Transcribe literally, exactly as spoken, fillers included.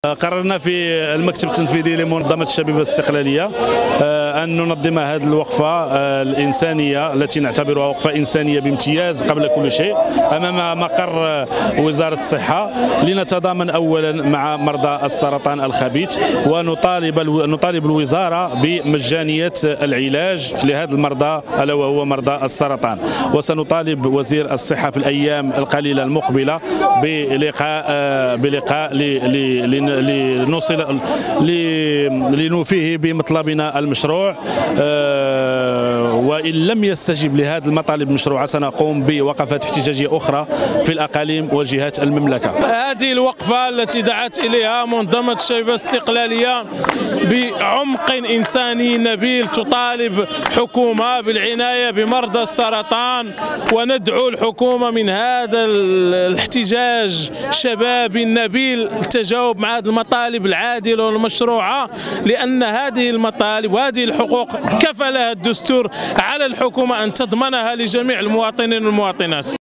قررنا في المكتب التنفيذي لمنظمة الشبيبة الاستقلالية أن ننظم هذه الوقفة الإنسانية التي نعتبرها وقفة إنسانية بامتياز قبل كل شيء أمام مقر وزارة الصحة، لنتضامن أولا مع مرضى السرطان الخبيث ونطالب نطالب الوزارة بمجانية العلاج لهذه المرضى ألا وهو مرضى السرطان. وسنطالب وزير الصحة في الأيام القليلة المقبلة بلقاء بلقاء لنوصل لنوفيه بمطلبنا المشروع، وإن لم يستجب لهذه المطالب المشروعة سنقوم بوقفات احتجاجية أخرى في الأقاليم وجهات المملكة. هذه الوقفة التي دعت إليها منظمة الشبيبة الاستقلالية بعمق إنساني نبيل تطالب حكومة بالعناية بمرضى السرطان، وندعو الحكومة من هذا الاحتجاج الشبابي النبيل التجاوب مع هذه المطالب العادلة والمشروعة، لأن هذه المطالب وهذه الحقوق كفلها الدستور على الحكومة أن تضمنها لجميع المواطنين والمواطنات.